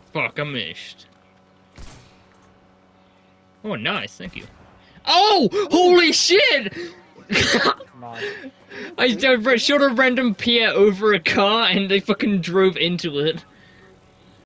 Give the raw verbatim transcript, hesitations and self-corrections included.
Fuck, I missed. Oh, nice, thank you. Oh, holy shit! Nice. I shot a random piat over a car and they fucking drove into it.